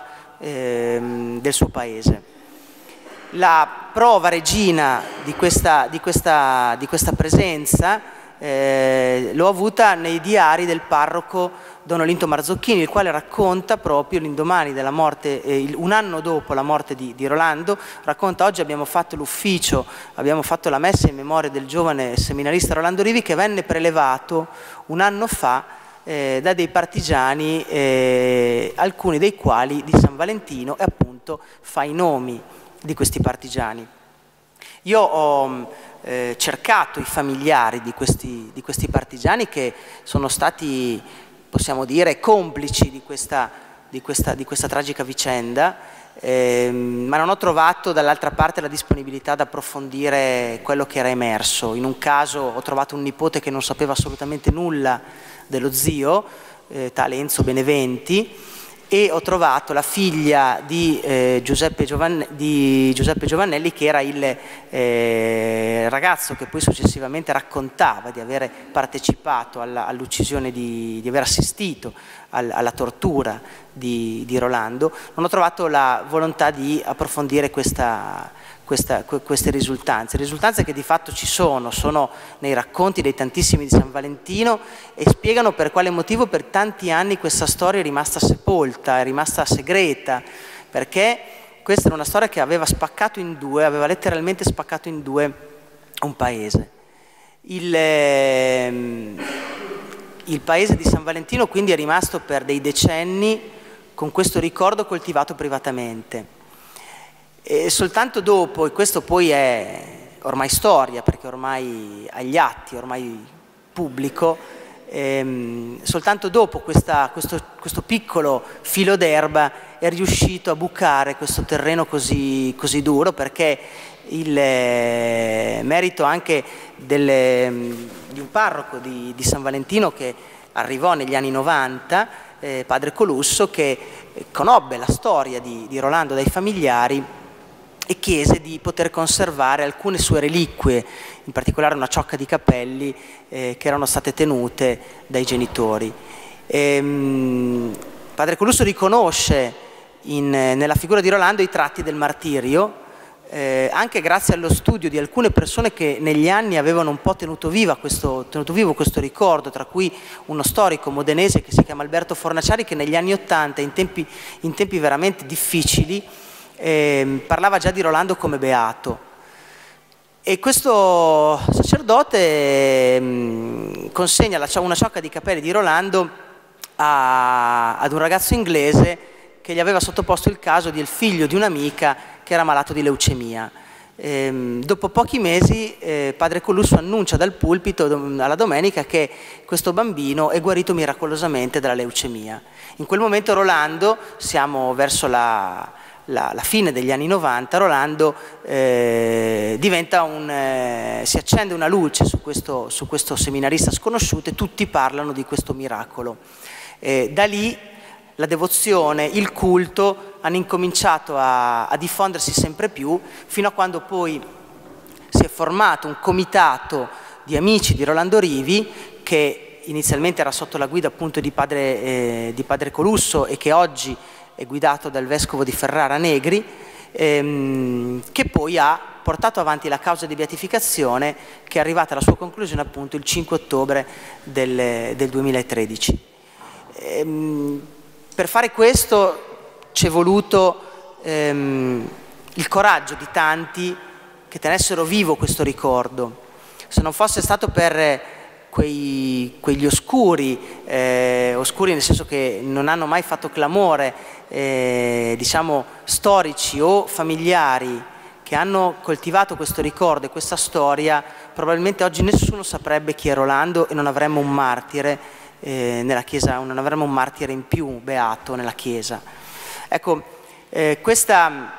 paese. La prova regina di questa presenza l'ho avuta nei diari del parroco Don Olinto Marzocchini, il quale racconta proprio l'indomani della morte, un anno dopo la morte di Rolando, racconta: oggi abbiamo fatto l'ufficio, abbiamo fatto la messa in memoria del giovane seminarista Rolando Rivi, che venne prelevato un anno fa da dei partigiani, alcuni dei quali di San Valentino, e appunto fa i nomi di questi partigiani. Io ho cercato i familiari di questi partigiani, che sono stati, possiamo dire, complici di questa tragica vicenda, ma non ho trovato dall'altra parte la disponibilità ad approfondire quello che era emerso. In un caso ho trovato un nipote che non sapeva assolutamente nulla dello zio, tale Enzo Beneventi, e ho trovato la figlia di Giuseppe Giovannelli, che era il ragazzo che poi successivamente raccontava di aver partecipato all'uccisione, di aver assistito alla tortura di Rolando. Non ho trovato la volontà di approfondire queste risultanze che di fatto ci sono nei racconti dei tantissimi di San Valentino, e spiegano per quale motivo per tanti anni questa storia è rimasta sepolta, è rimasta segreta, perché questa era una storia che aveva spaccato in due, aveva letteralmente spaccato in due un paese. Il paese di San Valentino quindi è rimasto per dei decenni con questo ricordo coltivato privatamente. E soltanto dopo, e questo poi è ormai storia, perché ormai agli atti, ormai pubblico, soltanto dopo questo piccolo filo d'erba è riuscito a bucare questo terreno così duro, perché il merito anche di un parroco di San Valentino che arrivò negli anni 90, padre Colusso, che conobbe la storia di Rolando dai familiari e chiese di poter conservare alcune sue reliquie, in particolare una ciocca di capelli che erano state tenute dai genitori. Padre Colusso riconosce nella figura di Rolando i tratti del martirio, anche grazie allo studio di alcune persone che negli anni avevano un po' tenuto vivo questo ricordo, tra cui uno storico modenese che si chiama Alberto Fornaciari, che negli anni '80, in tempi veramente difficili, parlava già di Rolando come beato. E questo sacerdote consegna una ciocca di capelli di Rolando ad un ragazzo inglese che gli aveva sottoposto il caso del figlio di un'amica che era malato di leucemia. Dopo pochi mesi padre Colusso annuncia dal pulpito alla domenica che questo bambino è guarito miracolosamente dalla leucemia. In quel momento Rolando, siamo verso la fine degli anni 90, Rolando si accende una luce su questo seminarista sconosciuto, e tutti parlano di questo miracolo. Da lì la devozione, il culto hanno incominciato a diffondersi sempre più, fino a quando poi si è formato un comitato di amici di Rolando Rivi, che inizialmente era sotto la guida appunto di padre Colusso, e che oggi è guidato dal vescovo di Ferrara Negri, che poi ha portato avanti la causa di beatificazione, che è arrivata alla sua conclusione appunto il 5 ottobre del 2013. Per fare questo ci è voluto il coraggio di tanti che tenessero vivo questo ricordo. Se non fosse stato per quegli oscuri nel senso che non hanno mai fatto clamore, diciamo storici o familiari, che hanno coltivato questo ricordo e questa storia, probabilmente oggi nessuno saprebbe chi è Rolando, e non avremmo un martire nella Chiesa, non avremmo un martire in più beato nella Chiesa. Ecco, questo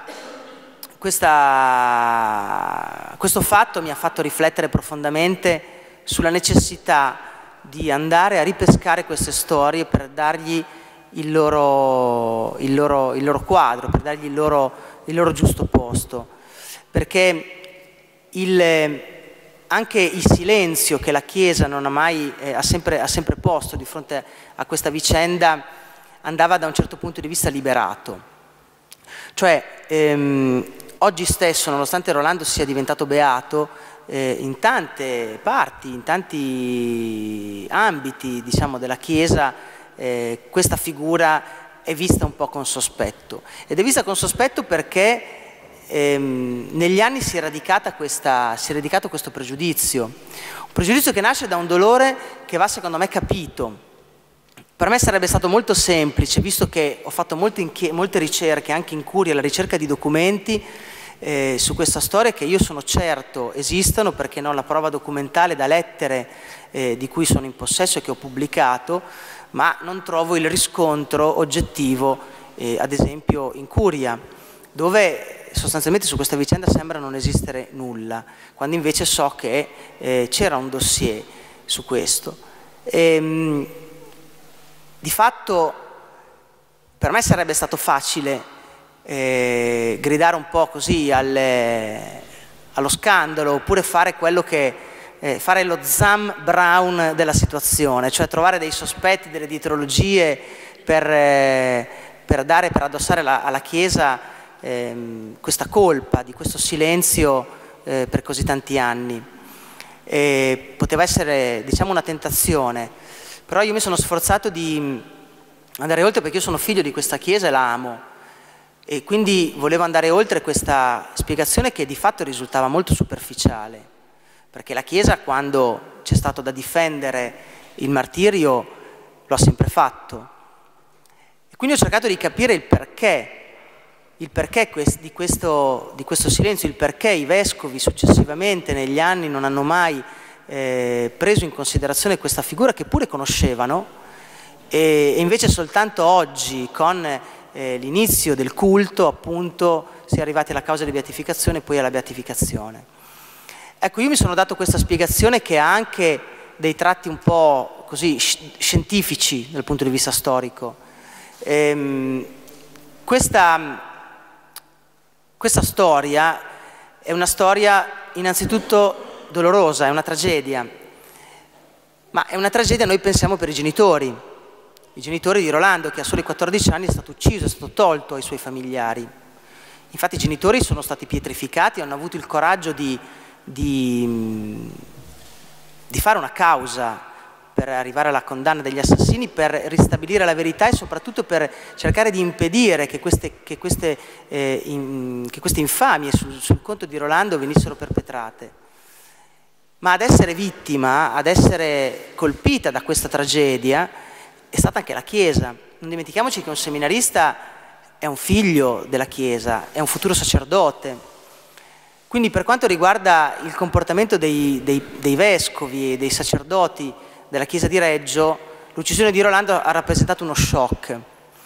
fatto mi ha fatto riflettere profondamente sulla necessità di andare a ripescare queste storie per dargli il loro quadro, per dargli il loro giusto posto, perché anche il silenzio che la Chiesa non ha mai, ha sempre posto di fronte a questa vicenda andava da un certo punto di vista liberato. Cioè, oggi stesso, nonostante Rolando sia diventato beato, in tante parti, in tanti ambiti, diciamo, della Chiesa, questa figura è vista un po' con sospetto. Ed è vista con sospetto perché negli anni si è radicato questo pregiudizio. Un pregiudizio che nasce da un dolore che va, secondo me, capito. Per me sarebbe stato molto semplice, visto che ho fatto molte ricerche anche in Curia, la ricerca di documenti su questa storia, che io sono certo esistano, perché ne ho la prova documentale da lettere di cui sono in possesso e che ho pubblicato, ma non trovo il riscontro oggettivo, ad esempio in Curia, dove sostanzialmente su questa vicenda sembra non esistere nulla, quando invece so che c'era un dossier su questo. Di fatto per me sarebbe stato facile gridare un po' così allo scandalo, oppure fare quello che fare lo Zam Brown della situazione, cioè trovare dei sospetti, delle dietrologie per addossare alla Chiesa questa colpa di questo silenzio per così tanti anni. Poteva essere, diciamo, una tentazione. Però io mi sono sforzato di andare oltre, perché io sono figlio di questa Chiesa e la amo, e quindi volevo andare oltre questa spiegazione che di fatto risultava molto superficiale, perché la Chiesa, quando c'è stato da difendere il martirio, lo ha sempre fatto. E quindi ho cercato di capire il perché di questo silenzio, il perché i vescovi successivamente negli anni non hanno mai preso in considerazione questa figura che pure conoscevano, e invece soltanto oggi, con l'inizio del culto, appunto, si è arrivati alla causa di beatificazione e poi alla beatificazione. Ecco, io mi sono dato questa spiegazione che ha anche dei tratti un po' così scientifici dal punto di vista storico. Questa storia è una storia innanzitutto dolorosa, è una tragedia, ma è una tragedia, noi pensiamo, per i genitori di Rolando, che a soli 14 anni è stato ucciso, è stato tolto ai suoi familiari. Infatti i genitori sono stati pietrificati, hanno avuto il coraggio di fare una causa per arrivare alla condanna degli assassini, per ristabilire la verità e soprattutto per cercare di impedire che queste infamie sul conto di Rolando venissero perpetrate. Ma ad essere vittima, ad essere colpita da questa tragedia, è stata anche la Chiesa. Non dimentichiamoci che un seminarista è un figlio della Chiesa, è un futuro sacerdote. Quindi per quanto riguarda il comportamento dei vescovi e dei sacerdoti della Chiesa di Reggio, l'uccisione di Rolando ha rappresentato uno shock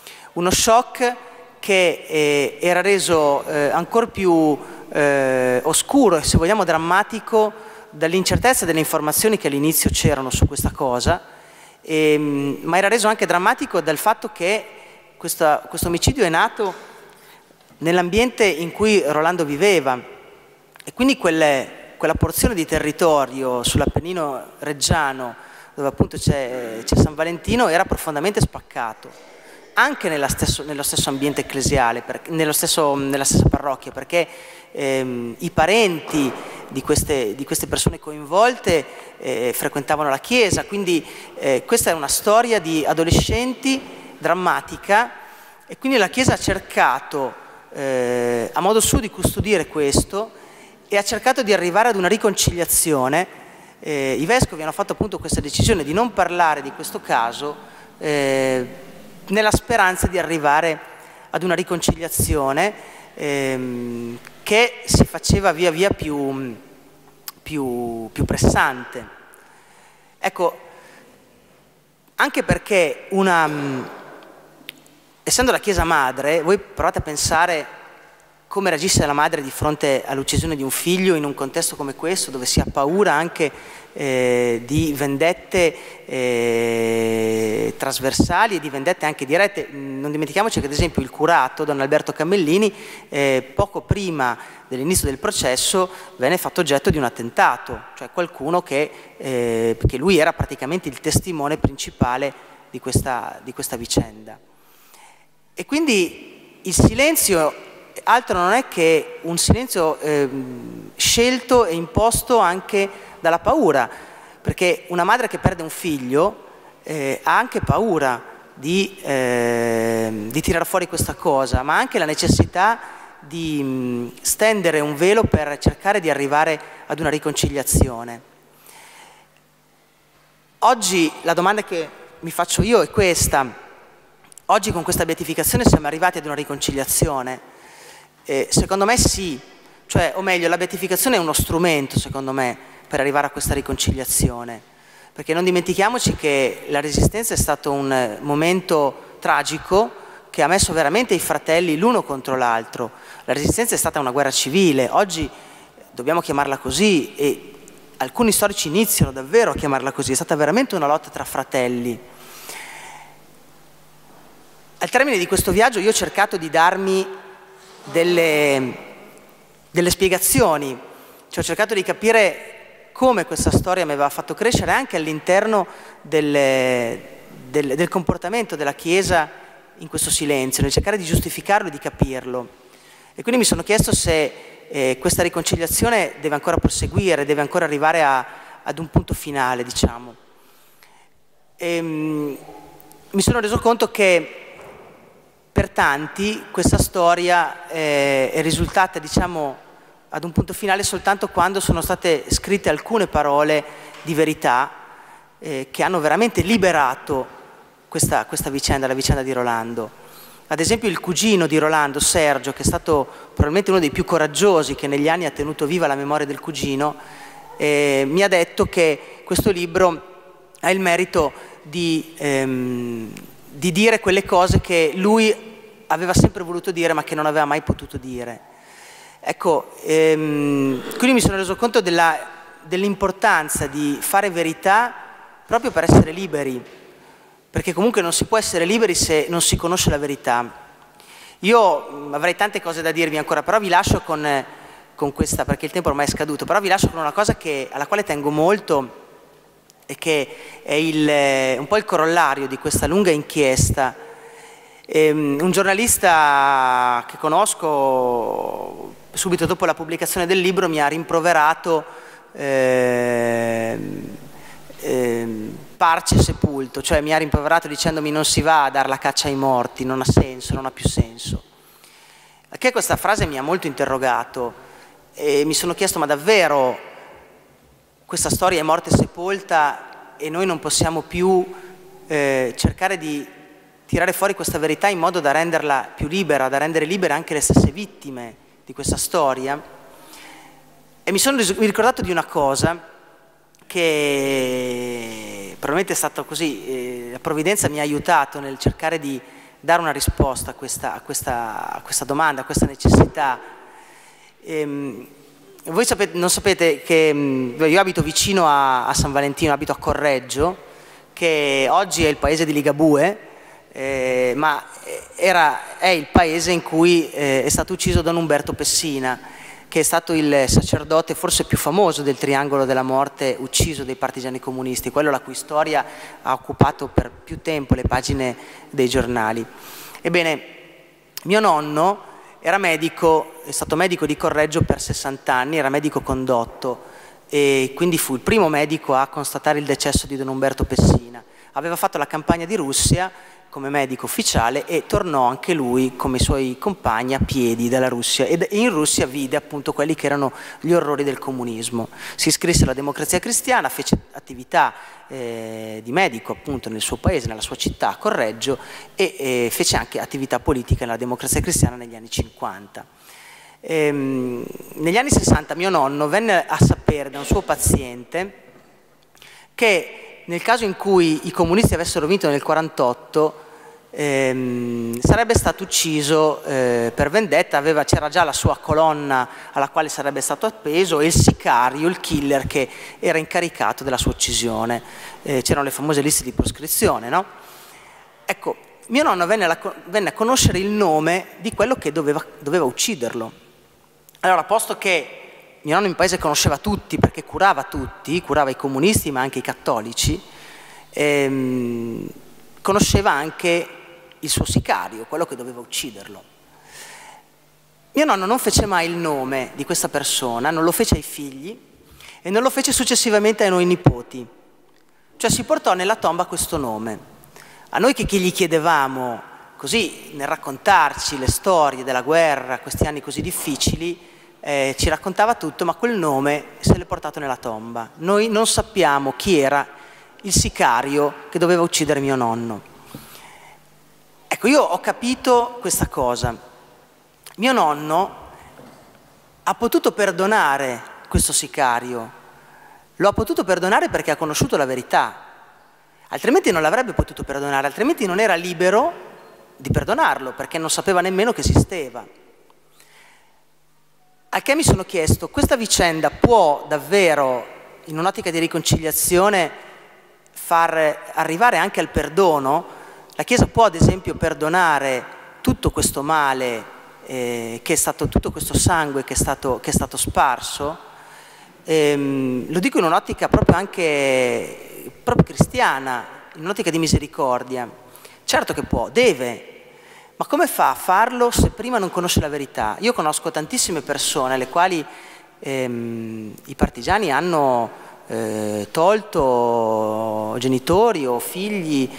che era reso ancora più oscuro e, se vogliamo, drammatico dall'incertezza delle informazioni che all'inizio c'erano su questa cosa, ma era reso anche drammatico dal fatto che questo omicidio è nato nell'ambiente in cui Rolando viveva, e quindi quella porzione di territorio sull'Appennino reggiano, dove appunto c'è San Valentino, era profondamente spaccato, anche nello stesso ambiente ecclesiale, nella stessa parrocchia, perché i parenti di queste persone coinvolte frequentavano la Chiesa. Quindi questa è una storia di adolescenti drammatica, e quindi la Chiesa ha cercato a modo suo di custodire questo e ha cercato di arrivare ad una riconciliazione. I vescovi hanno fatto appunto questa decisione di non parlare di questo caso, nella speranza di arrivare ad una riconciliazione che si faceva via via più pressante. Ecco, anche perché essendo la Chiesa madre, voi provate a pensare come reagisce la madre di fronte all'uccisione di un figlio in un contesto come questo, dove si ha paura anche di vendette trasversali e di vendette anche dirette. Non dimentichiamoci che ad esempio il curato, Don Alberto Camellini, poco prima dell'inizio del processo venne fatto oggetto di un attentato, cioè qualcuno perché lui era praticamente il testimone principale di questa vicenda. E quindi il silenzio altro non è che un silenzio scelto e imposto anche dalla paura, perché una madre che perde un figlio ha anche paura di tirare fuori questa cosa, ma anche la necessità di stendere un velo per cercare di arrivare ad una riconciliazione. Oggi la domanda che mi faccio io è questa: oggi con questa beatificazione siamo arrivati ad una riconciliazione? Secondo me sì, cioè, o meglio, la beatificazione è uno strumento, secondo me, per arrivare a questa riconciliazione, perché non dimentichiamoci che la Resistenza è stato un momento tragico che ha messo veramente i fratelli l'uno contro l'altro. La Resistenza è stata una guerra civile, oggi dobbiamo chiamarla così, e alcuni storici iniziano davvero a chiamarla così, è stata veramente una lotta tra fratelli. Al termine di questo viaggio io ho cercato di darmi delle spiegazioni, cioè ho cercato di capire come questa storia mi aveva fatto crescere anche all'interno del comportamento della Chiesa in questo silenzio, nel cercare di giustificarlo e di capirlo. E quindi mi sono chiesto se questa riconciliazione deve ancora proseguire, deve ancora arrivare ad un punto finale, diciamo. Mi sono reso conto che per tanti questa storia è risultata, diciamo, ad un punto finale soltanto quando sono state scritte alcune parole di verità che hanno veramente liberato questa vicenda, la vicenda di Rolando. Ad esempio il cugino di Rolando, Sergio, che è stato probabilmente uno dei più coraggiosi, che negli anni ha tenuto viva la memoria del cugino, mi ha detto che questo libro ha il merito di dire quelle cose che lui aveva sempre voluto dire ma che non aveva mai potuto dire. Ecco, quindi mi sono reso conto dell'importanza di fare verità proprio per essere liberi, perché comunque non si può essere liberi se non si conosce la verità. Io avrei tante cose da dirvi ancora, però vi lascio con questa, perché il tempo ormai è scaduto, però vi lascio con una cosa alla quale tengo molto e che è un po' il corollario di questa lunga inchiesta. Un giornalista che conosco, subito dopo la pubblicazione del libro, mi ha rimproverato parce sepulto, cioè mi ha rimproverato dicendomi non si va a dar la caccia ai morti, non ha senso, non ha più senso. Che questa frase mi ha molto interrogato e mi sono chiesto: ma davvero questa storia è morta e sepolta e noi non possiamo più cercare di tirare fuori questa verità in modo da renderla più libera, da rendere libere anche le stesse vittime di questa storia? E mi sono ricordato di una cosa che probabilmente è stato così, la provvidenza mi ha aiutato nel cercare di dare una risposta a questa domanda, a questa necessità. Voi non sapete che io abito vicino a San Valentino, abito a Correggio, che oggi è il paese di Ligabue, ma è il paese in cui è stato ucciso Don Umberto Pessina, che è stato il sacerdote forse più famoso del Triangolo della Morte, ucciso dai partigiani comunisti, quello la cui storia ha occupato per più tempo le pagine dei giornali. Ebbene, mio nonno era medico, è stato medico di Correggio per 60 anni, era medico condotto e quindi fu il primo medico a constatare il decesso di Don Umberto Pessina. Aveva fatto la campagna di Russia come medico ufficiale e tornò anche lui come i suoi compagni a piedi dalla Russia, e in Russia vide appunto quelli che erano gli orrori del comunismo. Si iscrisse alla Democrazia Cristiana, fece attività di medico appunto nel suo paese, nella sua città, Correggio, e fece anche attività politica nella Democrazia Cristiana negli anni 50. Negli anni 60 mio nonno venne a sapere da un suo paziente che nel caso in cui i comunisti avessero vinto nel 1948 sarebbe stato ucciso per vendetta, c'era già la sua colonna alla quale sarebbe stato appeso e il sicario, il killer che era incaricato della sua uccisione. C'erano le famose liste di proscrizione, no? Ecco, mio nonno venne a conoscere il nome di quello che doveva ucciderlo. Allora, posto che mio nonno in paese conosceva tutti, perché curava tutti, curava i comunisti ma anche i cattolici, conosceva anche il suo sicario, quello che doveva ucciderlo. Mio nonno non fece mai il nome di questa persona, non lo fece ai figli e non lo fece successivamente ai noi nipoti. Cioè si portò nella tomba questo nome. A noi che gli chiedevamo, così, nel raccontarci le storie della guerra, questi anni così difficili, ci raccontava tutto, ma quel nome se l'è portato nella tomba. Noi non sappiamo chi era il sicario che doveva uccidere mio nonno. Ecco, io ho capito questa cosa. Mio nonno ha potuto perdonare questo sicario, lo ha potuto perdonare perché ha conosciuto la verità, altrimenti non l'avrebbe potuto perdonare, altrimenti non era libero di perdonarlo perché non sapeva nemmeno che esisteva. Al che mi sono chiesto, questa vicenda può davvero, in un'ottica di riconciliazione, far arrivare anche al perdono? La Chiesa può ad esempio perdonare tutto questo male, che è stato, tutto questo sangue che è stato sparso? Lo dico in un'ottica proprio cristiana, in un'ottica di misericordia. Certo che può, deve, ma come fa a farlo se prima non conosce la verità? Io conosco tantissime persone alle quali i partigiani hanno tolto genitori o figli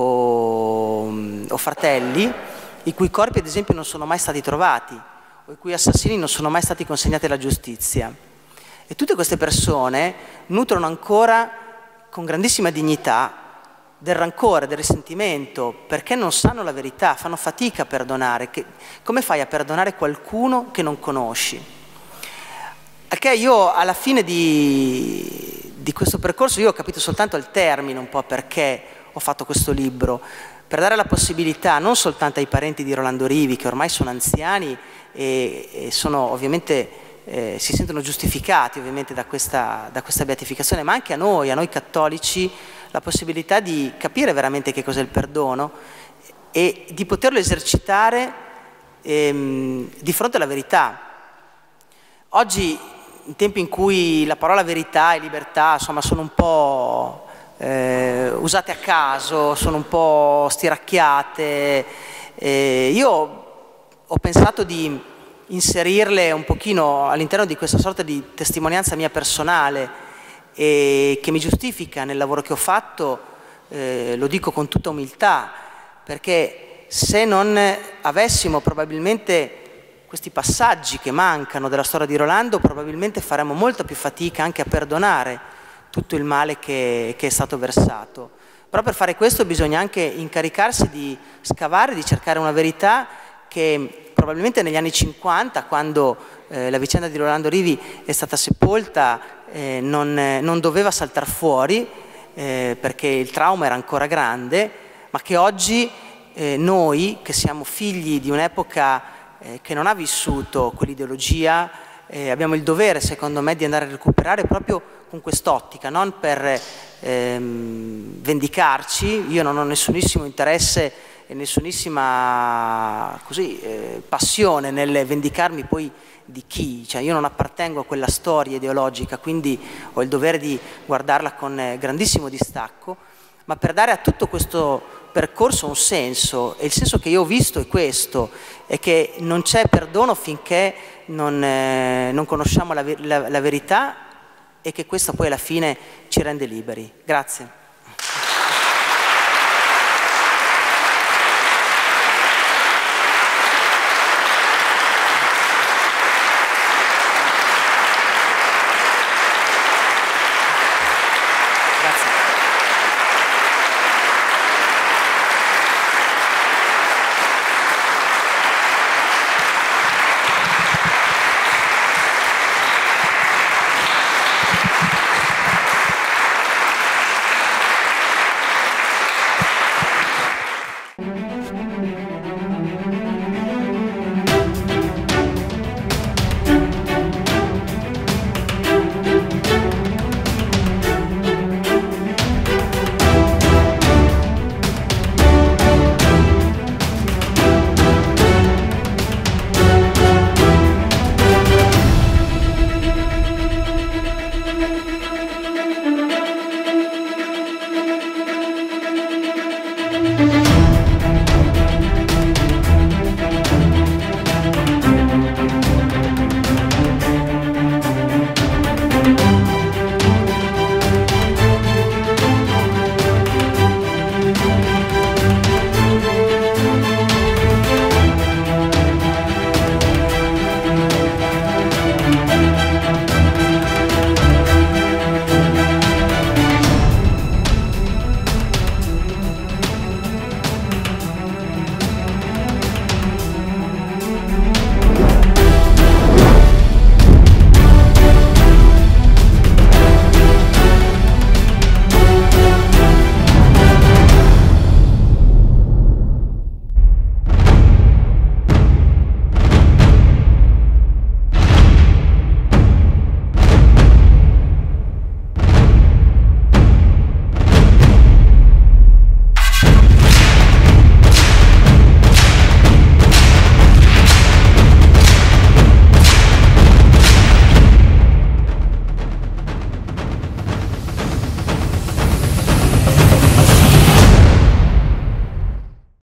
o fratelli, i cui corpi ad esempio non sono mai stati trovati, o i cui assassini non sono mai stati consegnati alla giustizia. E tutte queste persone nutrono ancora con grandissima dignità del rancore, del risentimento, perché non sanno la verità, fanno fatica a perdonare. Come fai a perdonare qualcuno che non conosci? Perché io alla fine di questo percorso, io ho capito soltanto al termine un po' perché ho fatto questo libro, per dare la possibilità non soltanto ai parenti di Rolando Rivi, che ormai sono anziani e sono ovviamente si sentono giustificati ovviamente da questa beatificazione, ma anche a noi cattolici, la possibilità di capire veramente che cos'è il perdono e di poterlo esercitare di fronte alla verità. Oggi, in tempi in cui la parola verità e libertà insomma sono un po' usate a caso, sono un po' stiracchiate, io ho pensato di inserirle un pochino all'interno di questa sorta di testimonianza mia personale e che mi giustifica nel lavoro che ho fatto, lo dico con tutta umiltà, perché se non avessimo probabilmente questi passaggi che mancano della storia di Rolando, probabilmente faremmo molta più fatica anche a perdonare tutto il male che è stato versato. Però per fare questo bisogna anche incaricarsi di scavare, di cercare una verità che probabilmente negli anni 50, quando la vicenda di Rolando Rivi è stata sepolta, non doveva saltare fuori perché il trauma era ancora grande, ma che oggi noi, che siamo figli di un'epoca che non ha vissuto quell'ideologia, abbiamo il dovere, secondo me, di andare a recuperare proprio con quest'ottica, non per vendicarci. Io non ho nessunissimo interesse e nessunissima passione nel vendicarmi poi di chi, cioè io non appartengo a quella storia ideologica, quindi ho il dovere di guardarla con grandissimo distacco, ma per dare a tutto questo percorso un senso, e il senso che io ho visto è questo, è che non c'è perdono finché non conosciamo la verità, e che questa poi alla fine ci rende liberi. Grazie.